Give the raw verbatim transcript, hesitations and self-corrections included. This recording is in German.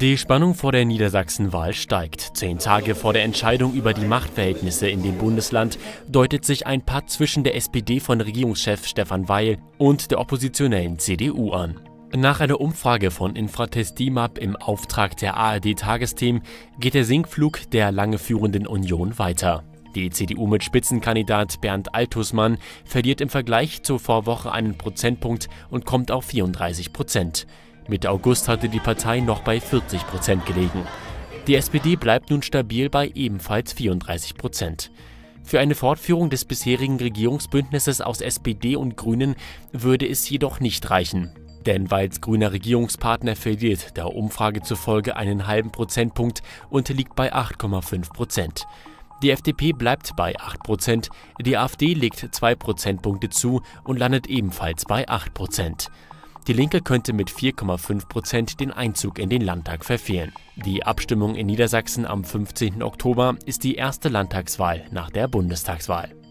Die Spannung vor der Niedersachsenwahl steigt. Zehn Tage vor der Entscheidung über die Machtverhältnisse in dem Bundesland deutet sich ein Patt zwischen der S P D von Regierungschef Stefan Weil und der oppositionellen C D U an. Nach einer Umfrage von Infratest D I M A P im Auftrag der A R D-Tagesthemen geht der Sinkflug der lange führenden Union weiter. Die C D U mit Spitzenkandidat Bernd Altusmann verliert im Vergleich zur Vorwoche einen Prozentpunkt und kommt auf vierunddreißig Prozent. Mitte August hatte die Partei noch bei vierzig Prozent gelegen. Die S P D bleibt nun stabil bei ebenfalls vierunddreißig Prozent. Für eine Fortführung des bisherigen Regierungsbündnisses aus S P D und Grünen würde es jedoch nicht reichen. Denn Weils grüner Regierungspartner verliert der Umfrage zufolge einen halben Prozentpunkt und liegt bei acht Komma fünf Prozent. Die F D P bleibt bei acht Prozent, die A f D legt zwei Prozentpunkte zu und landet ebenfalls bei acht Prozent. Die Linke könnte mit vier Komma fünf Prozent den Einzug in den Landtag verfehlen. Die Abstimmung in Niedersachsen am fünfzehnten Oktober ist die erste Landtagswahl nach der Bundestagswahl.